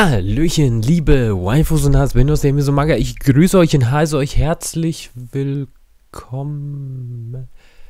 Hallöchen, liebe Waifus und Husbandos der Misumanga. Ich grüße euch und heiße euch herzlich willkommen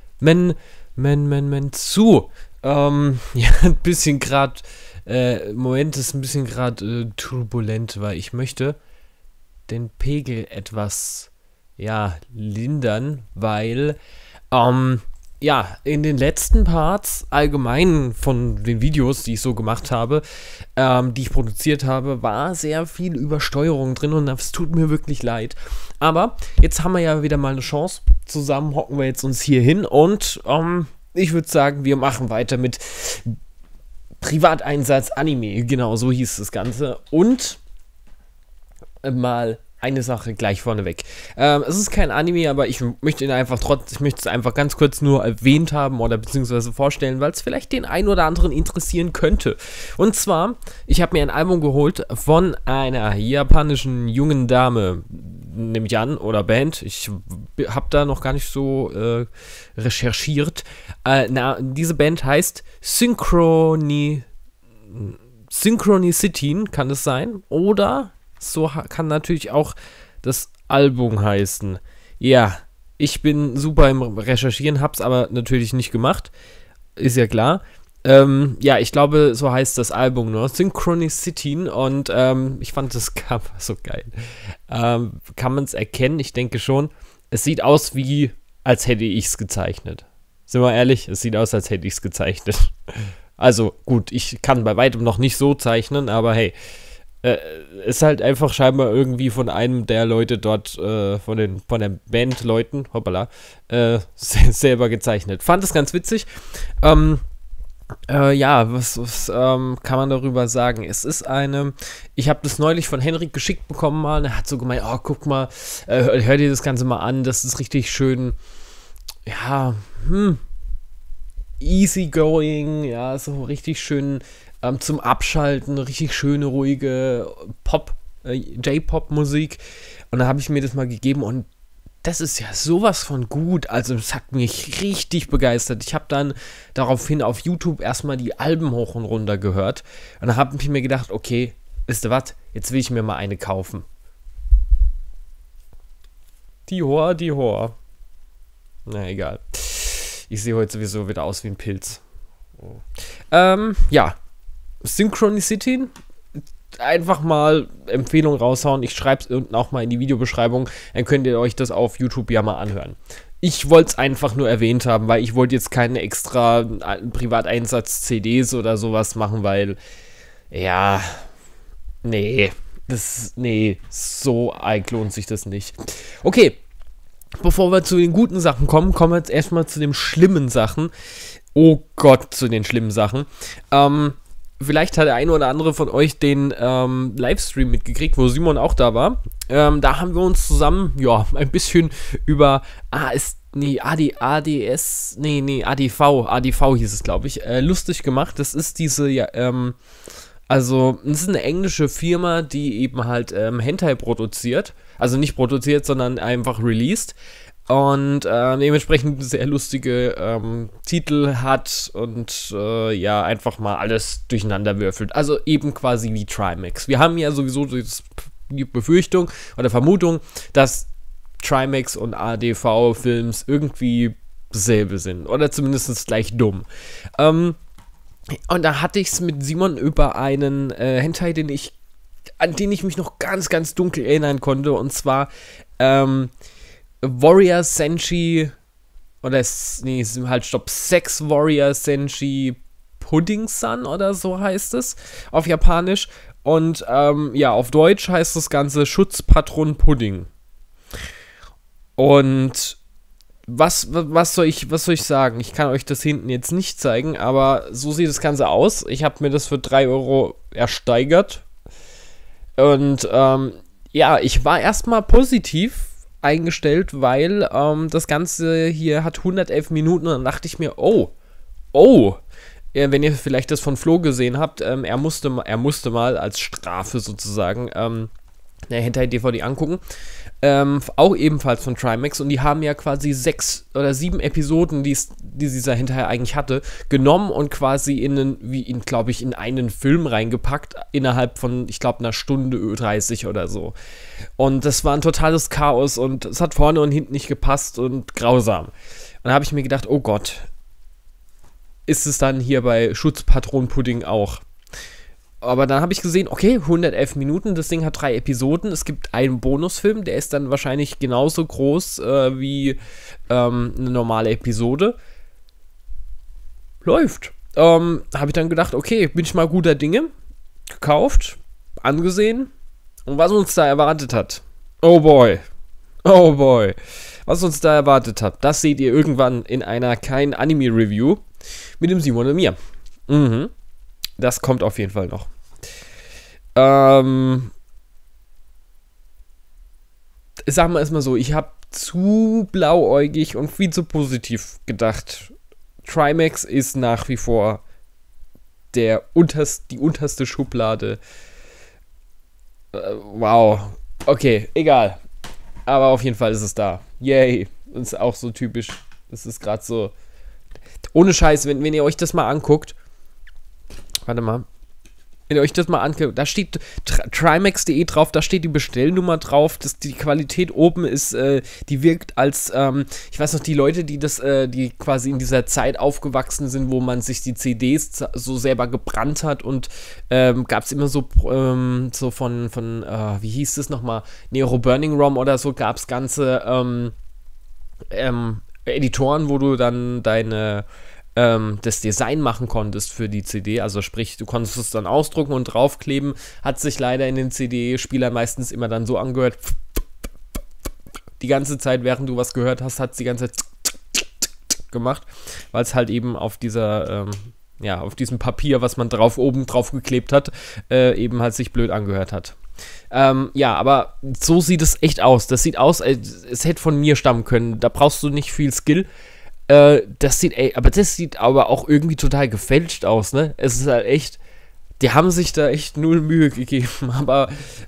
zu. Ja, ein bisschen gerade, Moment ist ein bisschen gerade turbulent, weil ich möchte den Pegel etwas, ja, lindern, weil, ja, in den letzten Parts allgemein von den Videos, die ich so gemacht habe, die ich produziert habe, war sehr viel Übersteuerung drin und das tut mir wirklich leid. Aber jetzt haben wir ja wieder mal eine Chance. Zusammen hocken wir jetzt uns hier hin und ich würde sagen, wir machen weiter mit Privateinsatz Anime. Genau, so hieß das Ganze. Und mal eine Sache gleich vorneweg. Es ist kein Anime, aber ich möchte es einfach ganz kurz nur erwähnt haben oder beziehungsweise vorstellen, weil es vielleicht den einen oder anderen interessieren könnte. Und zwar, ich habe mir ein Album geholt von einer japanischen jungen Dame, nehme ich an, oder Band. Ich habe da noch gar nicht so recherchiert. Diese Band heißt Synchronicity, kann es sein? Oder so kann natürlich auch das Album heißen. Ja, ich bin super im Recherchieren, hab's aber natürlich nicht gemacht. Ist ja klar. Ja, ich glaube, so heißt das Album nur. Synchronicity. Und ich fand das Cover so geil. Kann man es erkennen? Ich denke schon. Es sieht aus wie, als hätte ich es gezeichnet. Sind wir ehrlich? Es sieht aus, als hätte ich es gezeichnet. Also gut, ich kann bei weitem noch nicht so zeichnen, aber hey. Ist halt einfach scheinbar irgendwie von einem der Leute dort, von den Bandleuten, hoppala, selber gezeichnet. Fand es ganz witzig. Ja, was kann man darüber sagen? Es ist ich habe das neulich von Henrik geschickt bekommen mal, und er hat so gemeint, oh, guck mal, hör dir das Ganze mal an, das ist richtig schön, ja, easygoing, ja, so richtig schön, zum Abschalten, richtig schöne, ruhige J-Pop-Musik. Und da habe ich mir das mal gegeben und das ist ja sowas von gut. Also es hat mich richtig begeistert. Ich habe dann daraufhin auf YouTube erstmal die Alben hoch und runter gehört. Und da habe ich mir gedacht, okay, wisst ihr was, jetzt will ich mir mal eine kaufen. Die Hoa. Na egal. Ich sehe heute sowieso wieder aus wie ein Pilz. Ja. Synchronicity, einfach mal Empfehlung raushauen. Ich schreibe es unten auch mal in die Videobeschreibung. Dann könnt ihr euch das auf YouTube ja mal anhören. Ich wollte es einfach nur erwähnt haben, weil ich wollte jetzt keine extra Privateinsatz-CDs oder sowas machen, weil, ja, so arg lohnt sich das nicht. Okay, bevor wir zu den guten Sachen kommen wir jetzt erstmal zu den schlimmen Sachen. Oh Gott, zu den schlimmen Sachen. Vielleicht hat der eine oder andere von euch den Livestream mitgekriegt, wo Simon auch da war. Da haben wir uns zusammen, ja, ein bisschen über ADV hieß es, glaube ich, lustig gemacht. Das ist diese, ja, also, es ist eine englische Firma, die eben halt Hentai produziert. Also nicht produziert, sondern einfach released. Und dementsprechend sehr lustige Titel hat und ja, einfach mal alles durcheinander würfelt. Also eben quasi wie Trimax. Wir haben ja sowieso die Befürchtung oder Vermutung, dass Trimax und ADV-Films irgendwie dasselbe sind. Oder zumindest gleich dumm. Und da hatte ich es mit Simon über einen Hentai, an den ich mich noch ganz, ganz dunkel erinnern konnte. Und zwar Warrior Senshi Sex Warrior Senshi Pudding Sun oder so heißt es auf Japanisch und ja, auf Deutsch heißt das Ganze Schutzpatron Pudding. Und was soll ich sagen? Ich kann euch das hinten jetzt nicht zeigen, aber so sieht das Ganze aus. Ich habe mir das für 3 Euro ersteigert und ja, ich war erstmal positiv eingestellt, weil das Ganze hier hat 111 Minuten und dann dachte ich mir, wenn ihr vielleicht das von Flo gesehen habt, er musste mal als Strafe sozusagen eine Hentai-DVD angucken auch ebenfalls von Trimax, und die haben ja quasi 6 oder 7 Episoden, die sie da hinterher eigentlich hatte, genommen und quasi glaube ich, in einen Film reingepackt, innerhalb von, ich glaube, einer Stunde 30 oder so. Und das war ein totales Chaos und es hat vorne und hinten nicht gepasst und grausam. Und da habe ich mir gedacht, oh Gott, ist es dann hier bei Schutzpatronenpudding auch? Aber dann habe ich gesehen, okay, 111 Minuten, das Ding hat 3 Episoden, es gibt einen Bonusfilm, der ist dann wahrscheinlich genauso groß wie eine normale Episode. Läuft. Habe ich dann gedacht, okay, bin ich mal guter Dinge, gekauft, angesehen, und was uns da erwartet hat. Oh boy. Oh boy. Was uns da erwartet hat, das seht ihr irgendwann in einer kein Anime-Review mit dem Simon und mir. Das kommt auf jeden Fall noch. Sagen wir es mal so, ich habe zu blauäugig und viel zu positiv gedacht. Trimax ist nach wie vor die unterste Schublade. Wow. Okay, egal. Aber auf jeden Fall ist es da. Yay. Das ist auch so typisch. Das ist gerade so. Ohne Scheiß, wenn ihr euch das mal anguckt. Warte mal. Wenn ihr euch das mal anguckt, da steht trimax.de drauf, da steht die Bestellnummer drauf, die Qualität oben ist, die wirkt als, ich weiß noch, die Leute, die quasi in dieser Zeit aufgewachsen sind, wo man sich die CDs so selber gebrannt hat, und gab es immer so von wie hieß es nochmal, Nero Burning ROM oder so, gab es ganze Editoren, wo du dann das Design machen konntest für die CD, also sprich, du konntest es dann ausdrucken und draufkleben, hat sich leider in den CD-Spielern meistens immer dann so angehört, die ganze Zeit, während du was gehört hast, hat es die ganze Zeit gemacht, weil es halt eben auf auf diesem Papier, was man oben drauf geklebt hat, eben halt sich blöd angehört hat. Aber so sieht es echt aus. Das sieht aus, es hätte von mir stammen können, da brauchst du nicht viel Skill. Das sieht aber auch irgendwie total gefälscht aus, ne? Es ist halt echt, die haben sich da echt null Mühe gegeben, aber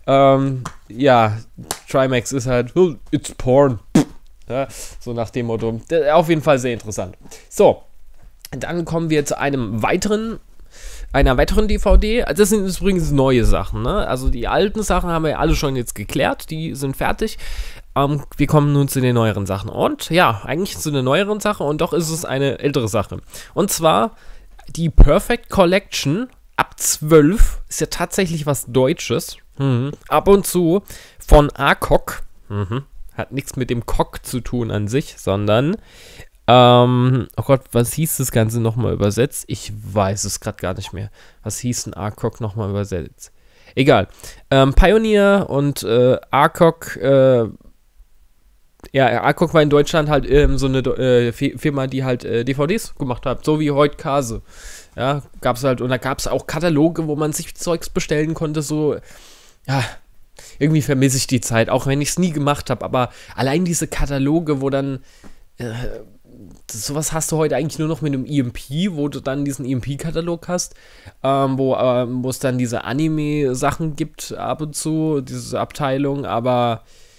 Trimax ist halt, oh, it's porn. Ja, so nach dem Motto. Auf jeden Fall sehr interessant. So, dann kommen wir zu einer weiteren DVD. Das sind übrigens neue Sachen, ne? Also die alten Sachen haben wir alle schon jetzt geklärt, die sind fertig. Wir kommen nun zu den neueren Sachen. Und ja, eigentlich zu einer neueren Sache, und doch ist es eine ältere Sache. Und zwar die Perfect Collection ab 12 ist ja tatsächlich was Deutsches. Ab und zu von ACOG. Hat nichts mit dem Cock zu tun an sich, sondern oh Gott, was hieß das Ganze nochmal übersetzt? Ich weiß es gerade gar nicht mehr. Was hieß denn ACOG nochmal übersetzt? Egal. Pioneer und ACOG, ACOG war in Deutschland halt so eine Firma, die halt DVDs gemacht hat, so wie heute Kase. Ja, gab's halt, und da gab es auch Kataloge, wo man sich Zeugs bestellen konnte, so, ja, irgendwie vermisse ich die Zeit, auch wenn ich es nie gemacht habe, aber allein diese Kataloge, wo dann, sowas hast du heute eigentlich nur noch mit einem EMP, wo du dann diesen EMP-Katalog hast, wo es dann diese Anime-Sachen gibt ab und zu, diese Abteilung, aber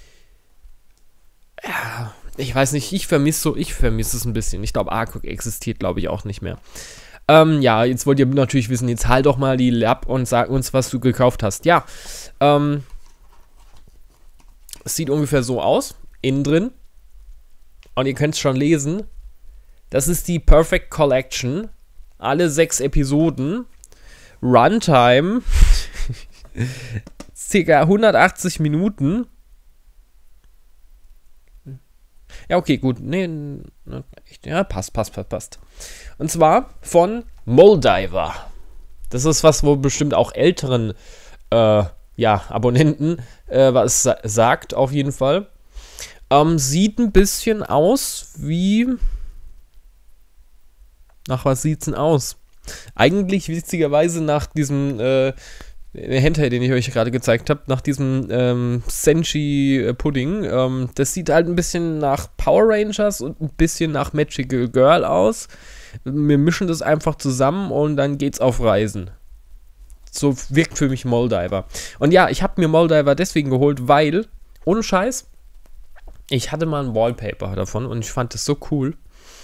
ja, ich weiß nicht, ich vermisse es ein bisschen. Ich glaube, ACOG existiert, glaube ich, auch nicht mehr. Jetzt wollt ihr natürlich wissen, jetzt halt doch mal die Lab und sag uns, was du gekauft hast. Ja, es sieht ungefähr so aus, innen drin. Und ihr könnt es schon lesen. Das ist die Perfect Collection. Alle 6 Episoden. Runtime. Circa 180 Minuten. Ja, okay, gut. Nee, ja, passt. Und zwar von Moldiver. Das ist was, wo bestimmt auch älteren Abonnenten was sagt, auf jeden Fall. Sieht ein bisschen aus wie... Nach was sieht's denn aus? Eigentlich witzigerweise nach diesem Hentai, den ich euch gerade gezeigt habe, nach diesem Senshi Pudding. Das sieht halt ein bisschen nach Power Rangers und ein bisschen nach Magical Girl aus. Wir mischen das einfach zusammen und dann geht's auf Reisen. So wirkt für mich Moldiver. Und ja, ich habe mir Moldiver deswegen geholt, weil, ohne Scheiß, ich hatte mal ein Wallpaper davon und ich fand das so cool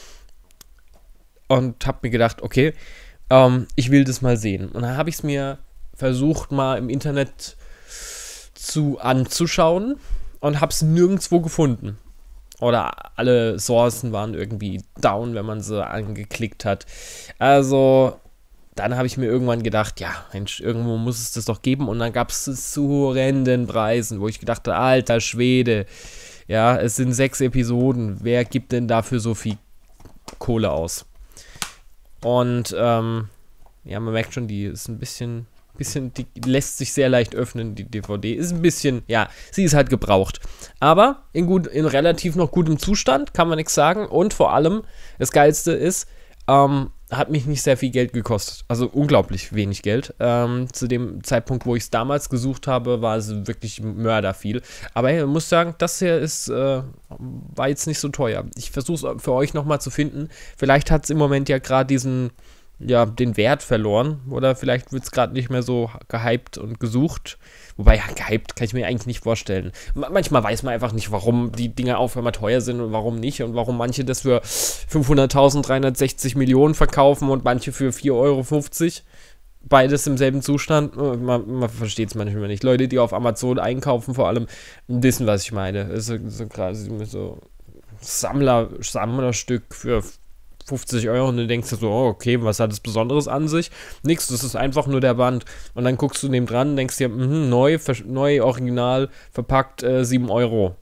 und habe mir gedacht, okay, ich will das mal sehen. Und dann habe ich es mir versucht mal im Internet anzuschauen und habe es nirgendwo gefunden. Oder alle Sourcen waren irgendwie down, wenn man sie angeklickt hat. Also, dann habe ich mir irgendwann gedacht, ja, Mensch, irgendwo muss es das doch geben. Und dann gab es es zu horrenden Preisen, wo ich gedacht habe, alter Schwede, ja, es sind 6 Episoden. Wer gibt denn dafür so viel Kohle aus? Und, ja, man merkt schon, die ist ein bisschen, die lässt sich sehr leicht öffnen, die DVD. Ist ein bisschen, ja, sie ist halt gebraucht. Aber in relativ noch gutem Zustand, kann man nichts sagen. Und vor allem, das Geilste ist, hat mich nicht sehr viel Geld gekostet. Also unglaublich wenig Geld. Zu dem Zeitpunkt, wo ich es damals gesucht habe, war es wirklich mörderviel. Aber ich muss sagen, das hier war jetzt nicht so teuer. Ich versuche es für euch nochmal zu finden. Vielleicht hat es im Moment ja gerade den Wert verloren. Oder vielleicht wird es gerade nicht mehr so gehypt und gesucht. Wobei, ja, gehypt kann ich mir eigentlich nicht vorstellen. Manchmal weiß man einfach nicht, warum die Dinger auf einmal teuer sind und warum nicht. Und warum manche das für 500.000, 360 Millionen verkaufen und manche für 4,50 €. Beides im selben Zustand. Man versteht es manchmal nicht. Leute, die auf Amazon einkaufen, vor allem, wissen, was ich meine. Das ist so quasi so Sammlerstück für 50 € und du denkst dir so, oh, okay, was hat das Besonderes an sich? Nix, das ist einfach nur der Band. Und dann guckst du neben dran und denkst dir, neu, original, verpackt, 7 €.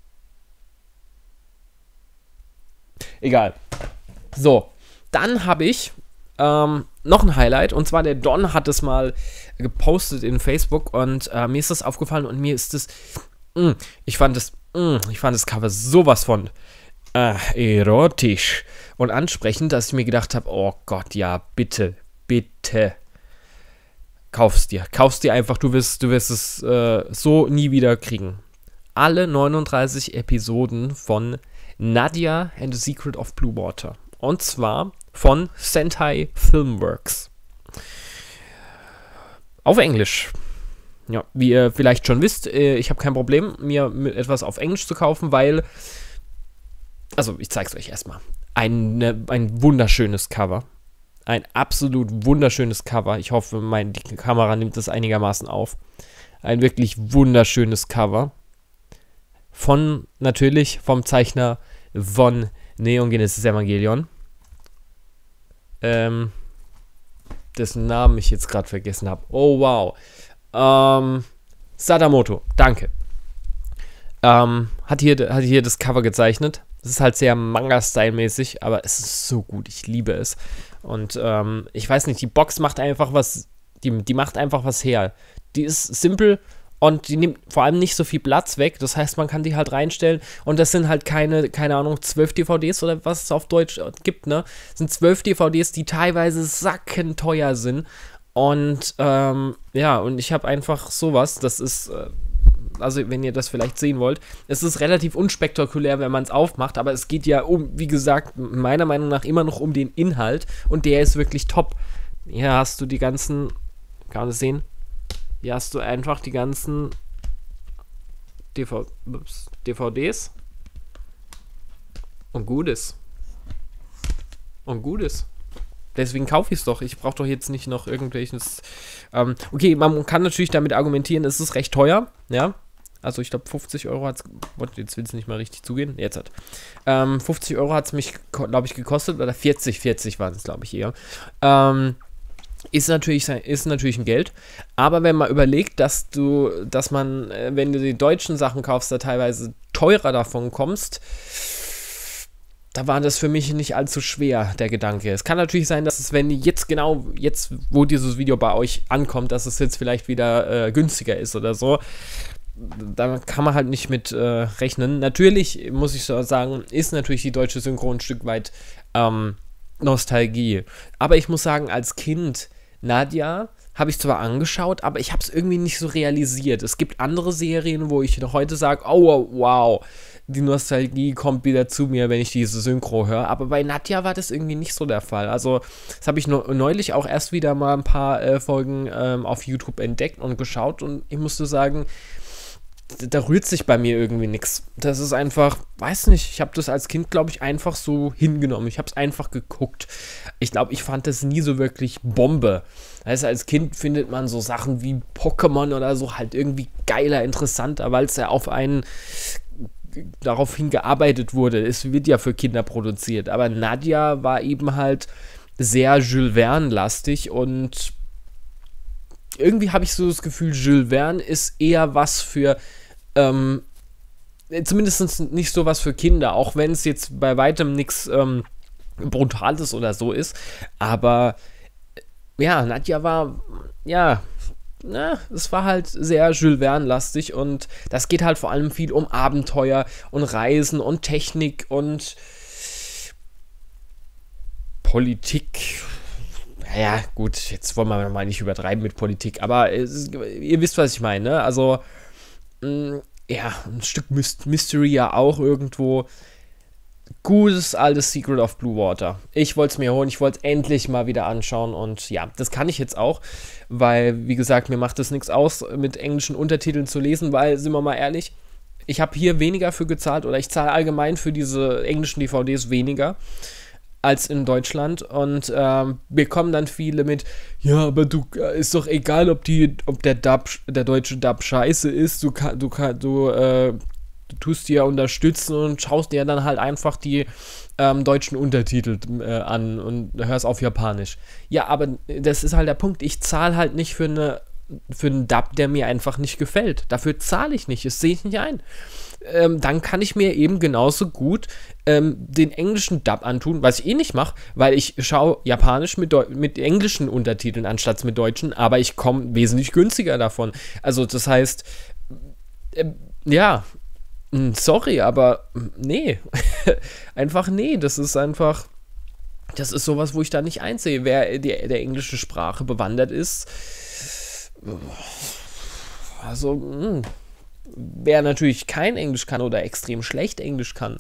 Egal. So, dann habe ich noch ein Highlight, und zwar der Don hat es mal gepostet in Facebook und mir ist das aufgefallen und mir ist das, ich fand das Cover sowas von erotisch und ansprechend, dass ich mir gedacht habe, oh Gott, ja, bitte, kauf's dir einfach, du wirst es so nie wieder kriegen. Alle 39 Episoden von Nadia and the Secret of Blue Water, und zwar von Sentai Filmworks. Auf Englisch. Ja, wie ihr vielleicht schon wisst, ich habe kein Problem, mir etwas auf Englisch zu kaufen, weil, also ich zeige es euch erstmal. Ein wunderschönes Cover. Ein absolut wunderschönes Cover. Ich hoffe, die Kamera nimmt das einigermaßen auf. Ein wirklich wunderschönes Cover. Natürlich vom Zeichner von Neon Genesis Evangelion. Dessen Namen ich jetzt gerade vergessen habe. Oh, wow. Sadamoto, danke. Hat hier das Cover gezeichnet. Es ist halt sehr Manga-Style-mäßig, aber es ist so gut. Ich liebe es. Und ich weiß nicht, die Box macht einfach was, die macht einfach was her. Die ist simpel und die nimmt vor allem nicht so viel Platz weg. Das heißt, man kann die halt reinstellen und das sind halt keine Ahnung, 12 DVDs oder was es auf Deutsch gibt, ne? Das sind 12 DVDs, die teilweise sackenteuer sind. Und ja, und ich habe einfach sowas, das ist, also wenn ihr das vielleicht sehen wollt, es ist relativ unspektakulär, wenn man es aufmacht, aber es geht ja wie gesagt, meiner Meinung nach immer noch um den Inhalt und der ist wirklich top. Hier hast du die ganzen, kann man das sehen? Hier hast du einfach die ganzen DVDs und Gutes. Deswegen kaufe ich es doch. Ich brauche doch jetzt nicht noch irgendwelches. Okay, man kann natürlich damit argumentieren, es ist recht teuer. Ja. Also ich glaube 50 € hat es. Jetzt will es nicht mal richtig zugehen. Jetzt hat. 50 € hat es mich, glaube ich, gekostet. Oder 40 waren es, glaube ich, eher. Ist natürlich ein Geld. Aber wenn man überlegt, dass man, wenn du die deutschen Sachen kaufst, da teilweise teurer davon kommst, da war das für mich nicht allzu schwer, der Gedanke. Es kann natürlich sein, dass es, wenn jetzt, wo dieses Video bei euch ankommt, dass es jetzt vielleicht wieder günstiger ist oder so. Da kann man halt nicht mit rechnen. Natürlich, muss ich so sagen, ist natürlich die deutsche Synchro ein Stück weit Nostalgie. Aber ich muss sagen, als Kind, Nadia habe ich zwar angeschaut, aber ich habe es irgendwie nicht so realisiert. Es gibt andere Serien, wo ich noch heute sage, oh, wow, die Nostalgie kommt wieder zu mir, wenn ich diese Synchro höre. Aber bei Nadia war das irgendwie nicht so der Fall. Also, das habe ich neulich auch erst wieder mal ein paar Folgen auf YouTube entdeckt und geschaut. Und ich musste sagen, da rührt sich bei mir irgendwie nichts. Das ist einfach, weiß nicht, ich habe das als Kind, glaube ich, einfach so hingenommen. Ich habe es einfach geguckt. Ich glaube, ich fand das nie so wirklich Bombe. Also als Kind findet man so Sachen wie Pokémon oder so halt irgendwie geiler, interessanter, weil es ja auf einen daraufhin gearbeitet wurde. Es wird ja für Kinder produziert. Aber Nadja war eben halt sehr Jules Verne-lastig und irgendwie habe ich so das Gefühl, Jules Verne ist eher was für, zumindest nicht so was für Kinder, auch wenn es jetzt bei weitem nichts Brutales oder so ist. Aber ja, Nadja war, ja, es war halt sehr Jules Verne-lastig und das geht halt vor allem viel um Abenteuer und Reisen und Technik und Politik. Ja, gut, jetzt wollen wir mal nicht übertreiben mit Politik, aber ihr wisst, was ich meine, ne? Also, ja, ein Stück Mystery ja auch irgendwo. Gutes altes Secret of Blue Water. Ich wollte es mir holen, ich wollte es endlich mal wieder anschauen und ja, das kann ich jetzt auch, weil, wie gesagt, mir macht es nichts aus, mit englischen Untertiteln zu lesen, weil, sind wir mal ehrlich, ich habe hier weniger für gezahlt oder ich zahle allgemein für diese englischen DVDs weniger als in Deutschland und wir kommen dann viele mit, ja, aber du, ist doch egal, ob der deutsche Dub scheiße ist, du tust dir unterstützen und schaust dir dann halt einfach die deutschen Untertitel an und hörst auf Japanisch. Ja, aber das ist halt der Punkt, ich zahle halt nicht für einen Dub, der mir einfach nicht gefällt. Dafür zahle ich nicht, das sehe ich nicht ein. Dann kann ich mir eben genauso gut den englischen Dub antun, was ich eh nicht mache, weil ich schaue Japanisch mit englischen Untertiteln anstatt mit deutschen, aber ich komme wesentlich günstiger davon. Also das heißt, ja, sorry, aber nee, einfach nee, das ist sowas, wo ich da nicht einsehe. Wer der englischen Sprache bewandert ist, also, wer natürlich kein Englisch kann oder extrem schlecht Englisch kann,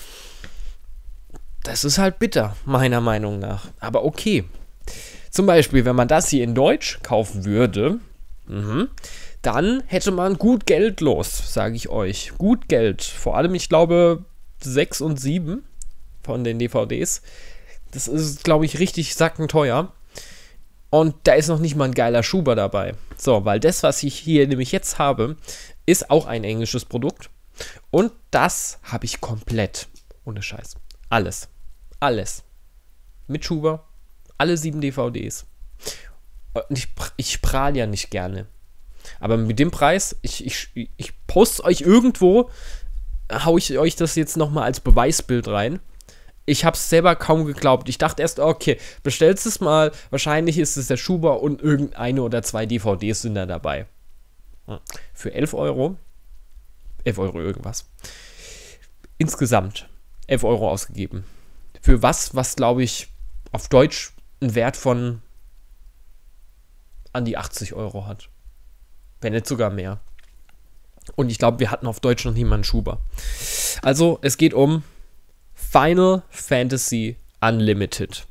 das ist halt bitter, meiner Meinung nach. Aber okay. Zum Beispiel, wenn man das hier in Deutsch kaufen würde, dann hätte man gut Geld los, sage ich euch. Gut Geld. Vor allem, ich glaube, 6 und 7 von den DVDs. Das ist, glaube ich, richtig sackenteuer. Und da ist noch nicht mal ein geiler Schuber dabei. So, weil das, was ich hier nämlich jetzt habe, ist auch ein englisches Produkt. Und das habe ich komplett. Ohne Scheiß. Alles. Alles. Mit Schuber. Alle 7 DVDs. Und ich prahle ja nicht gerne. Aber mit dem Preis, ich poste euch irgendwo, hau ich euch das jetzt nochmal als Beweisbild rein. Ich habe es selber kaum geglaubt. Ich dachte erst, okay, bestellst es mal. Wahrscheinlich ist es der Schuber und irgendeine oder 2 DVDs sind da dabei. Für 11 Euro. 11 Euro irgendwas. Insgesamt 11 Euro ausgegeben. Für was glaube ich auf Deutsch einen Wert von an die 80 Euro hat. Wenn nicht sogar mehr. Und ich glaube, wir hatten auf Deutsch noch niemanden Schuber. Also, es geht um Final Fantasy Unlimited.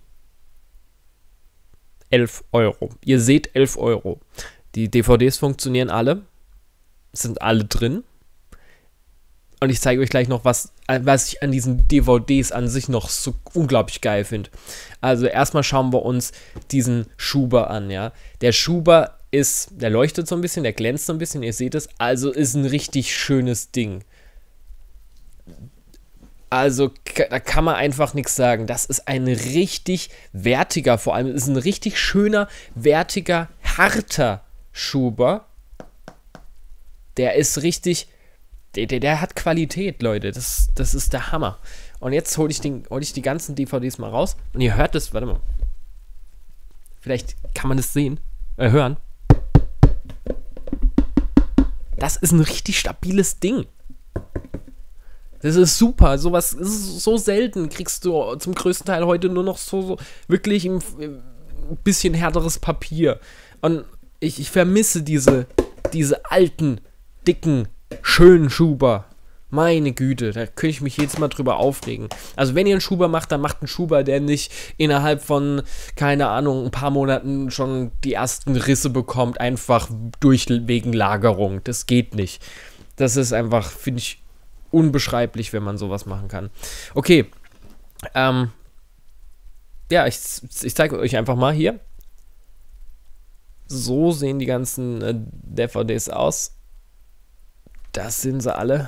11 Euro. Ihr seht 11 Euro. Die DVDs funktionieren alle. Sind alle drin. Und ich zeige euch gleich noch, was ich an diesen DVDs an sich noch so unglaublich geil finde. Also erstmal schauen wir uns diesen Schuber an, ja. Der Schuber der leuchtet so ein bisschen, der glänzt so ein bisschen, ihr seht es. Also ist ein richtig schönes Ding. Also da kann man einfach nichts sagen. Das ist ein richtig wertiger, vor allem ist ein richtig schöner, wertiger, harter Schuber. Der ist richtig, der hat Qualität, Leute. Das ist der Hammer. Und jetzt hol ich die ganzen DVDs mal raus. Und ihr hört es, warte mal. Vielleicht kann man das sehen, hören. Das ist ein richtig stabiles Ding. Das ist super. Sowas ist so selten. Kriegst du zum größten Teil heute nur noch so wirklich ein bisschen härteres Papier. Und ich vermisse diese alten, dicken, schönen Schuber. Meine Güte, da könnte ich mich jedes Mal drüber aufregen. Also wenn ihr einen Schuber macht, dann macht einen Schuber, der nicht innerhalb von, keine Ahnung, ein paar Monaten schon die ersten Risse bekommt, einfach wegen Lagerung. Das geht nicht. Das ist einfach, finde ich, unbeschreiblich, wenn man sowas machen kann. Okay, ja, ich zeige euch einfach mal hier. So sehen die ganzen DVDs aus. Das sind sie alle.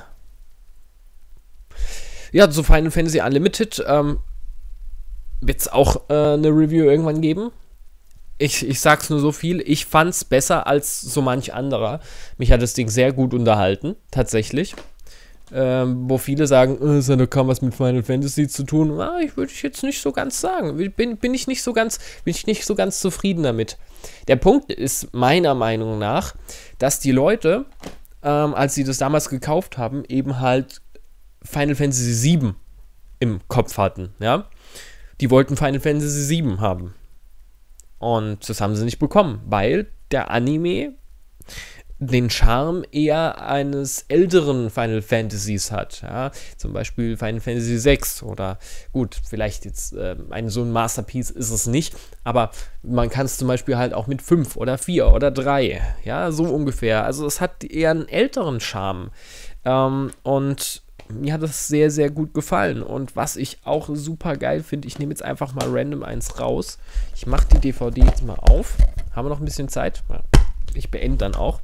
Ja, zu Final Fantasy Unlimited wird es auch eine Review irgendwann geben. Ich sag's nur so viel, ich fand's besser als so manch anderer. Mich hat das Ding sehr gut unterhalten, tatsächlich. Wo viele sagen, es hat doch kaum was mit Final Fantasy zu tun. Ich würde jetzt nicht so ganz sagen. Bin ich nicht so ganz zufrieden damit. Der Punkt ist meiner Meinung nach, dass die Leute, als sie das damals gekauft haben, eben halt Final Fantasy VII im Kopf hatten, ja. Die wollten Final Fantasy VII haben. Und das haben sie nicht bekommen, weil der Anime den Charme eher eines älteren Final Fantasies hat. Ja? Zum Beispiel Final Fantasy VI oder gut, vielleicht jetzt so ein Masterpiece ist es nicht, aber man kann es zum Beispiel halt auch mit 5 oder 4 oder 3, ja, so ungefähr. Also es hat eher einen älteren Charme. Und mir hat das sehr, sehr gut gefallen. Und was ich auch super geil finde, ich nehme jetzt einfach mal random eins raus. Ich mache die DVD jetzt mal auf. Haben wir noch ein bisschen Zeit? Ja. Ich beende dann auch.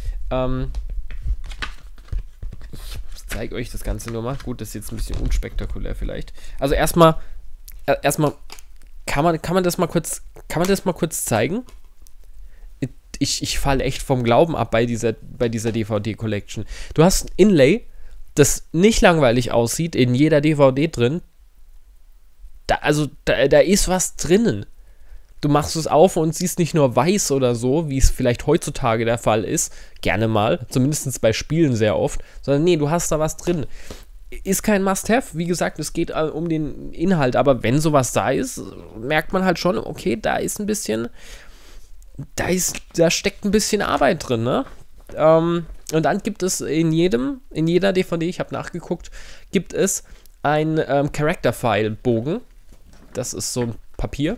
Ich zeige euch das Ganze nur mal. Gut, das ist jetzt ein bisschen unspektakulär vielleicht. Also erstmal kann man das mal kurz zeigen? Ich falle echt vom Glauben ab bei dieser DVD-Collection. Du hast ein Inlay, das nicht langweilig aussieht, in jeder DVD drin. Da ist was drinnen. Du machst es auf und siehst nicht nur weiß oder so, wie es vielleicht heutzutage der Fall ist, gerne mal, zumindest bei Spielen sehr oft, sondern nee, du hast da was drin. Ist kein Must-Have, wie gesagt, es geht um den Inhalt, aber wenn sowas da ist, merkt man halt schon, okay, da steckt ein bisschen Arbeit drin, ne? Und dann gibt es in jeder DVD, ich habe nachgeguckt, gibt es ein Character-File-Bogen. Das ist so ein Papier.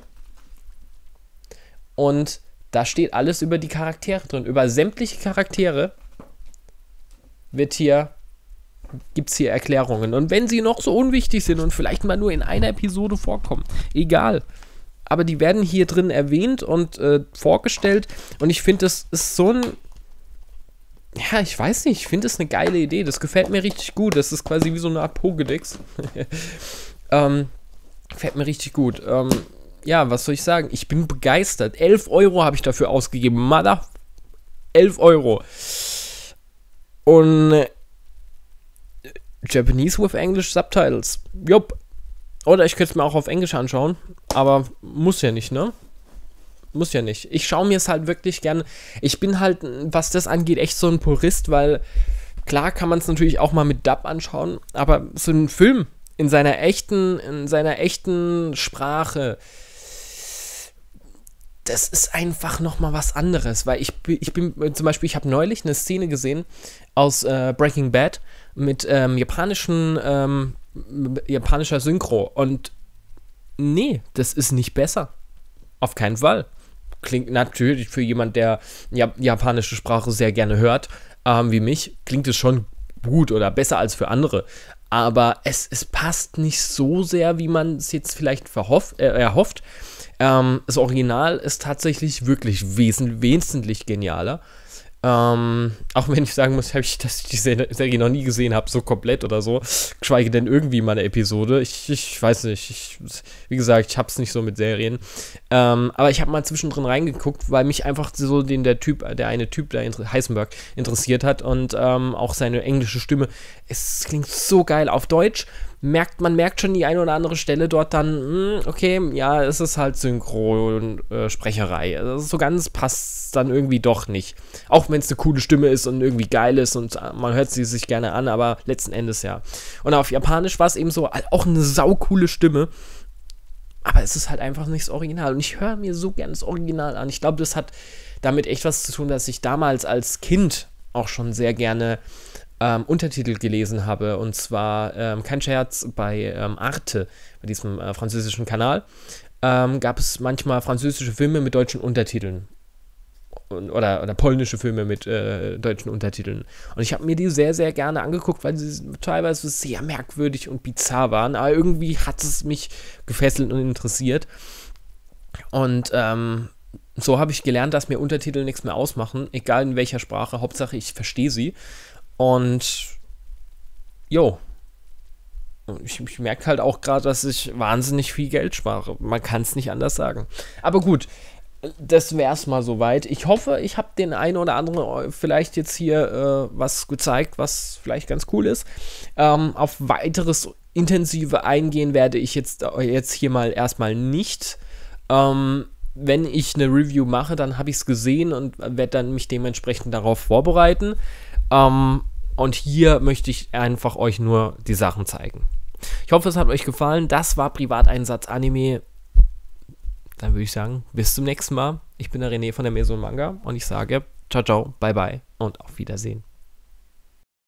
Und da steht alles über die Charaktere drin. Über sämtliche Charaktere gibt es hier Erklärungen. Und wenn sie noch so unwichtig sind und vielleicht mal nur in einer Episode vorkommen, egal. Aber die werden hier drin erwähnt und vorgestellt. Und ich finde, das ist so ein... Ja, ich weiß nicht, ich finde das eine geile Idee. Das gefällt mir richtig gut. Das ist quasi wie so eine Art Pokédex. Gefällt mir richtig gut. Ja, was soll ich sagen? Ich bin begeistert. 11 Euro habe ich dafür ausgegeben. Mother. 11 Euro. Und Japanese with English Subtitles. Jupp. Oder ich könnte es mir auch auf Englisch anschauen. Aber muss ja nicht, ne? Muss ja nicht. Ich schaue mir es halt wirklich gern. Ich bin halt, was das angeht, echt so ein Purist, weil klar kann man es natürlich auch mal mit Dub anschauen, aber so ein Film in seiner echten Sprache, das ist einfach nochmal was anderes, weil ich bin zum Beispiel, ich habe neulich eine Szene gesehen aus Breaking Bad mit japanischer Synchro und nee, das ist nicht besser. Auf keinen Fall. Klingt natürlich für jemand, der japanische Sprache sehr gerne hört, wie mich, klingt es schon gut oder besser als für andere. Aber es passt nicht so sehr, wie man es jetzt vielleicht erhofft. Das Original ist tatsächlich wirklich wesentlich genialer. Auch wenn ich sagen muss, dass ich die Serie noch nie gesehen habe, so komplett oder so, geschweige denn irgendwie mal eine Episode. Ich weiß nicht, wie gesagt, ich hab's nicht so mit Serien. Aber ich habe mal zwischendrin reingeguckt, weil mich einfach so der eine Typ, der Heisenberg, interessiert hat und auch seine englische Stimme. Es klingt so geil auf Deutsch. Man merkt schon die eine oder andere Stelle dort dann, okay, ja, es ist halt Synchronsprecherei. Also so ganz passt dann irgendwie doch nicht. Auch wenn es eine coole Stimme ist und irgendwie geil ist und man hört sie sich gerne an, aber letzten Endes ja. Und auf Japanisch war es eben so, auch eine saucoole Stimme, aber es ist halt einfach nicht das Original. Und ich höre mir so gerne das Original an. Ich glaube, das hat damit echt was zu tun, dass ich damals als Kind auch schon sehr gerne Untertitel gelesen habe, und zwar, kein Scherz, bei Arte, bei diesem französischen Kanal, gab es manchmal französische Filme mit deutschen Untertiteln. oder polnische Filme mit deutschen Untertiteln. Und ich habe mir die sehr, sehr gerne angeguckt, weil sie teilweise sehr merkwürdig und bizarr waren. Aber irgendwie hat es mich gefesselt und interessiert. Und so habe ich gelernt, dass mir Untertitel nichts mehr ausmachen, egal in welcher Sprache. Hauptsache, ich verstehe sie. Und jo, ich merke halt auch gerade, dass ich wahnsinnig viel Geld spare. Man kann es nicht anders sagen. Aber gut, das wäre es mal soweit. Ich hoffe, ich habe den einen oder anderen vielleicht jetzt hier was gezeigt, was vielleicht ganz cool ist. Auf weiteres intensive eingehen werde ich jetzt hier mal erstmal nicht. Wenn ich eine Review mache, dann habe ich es gesehen und werde dann mich dementsprechend darauf vorbereiten. Und hier möchte ich einfach euch nur die Sachen zeigen. Ich hoffe, es hat euch gefallen. Das war Privateinsatz Anime. Dann würde ich sagen, bis zum nächsten Mal. Ich bin der René von der Maison Manga und ich sage ciao, ciao, bye, bye und auf Wiedersehen.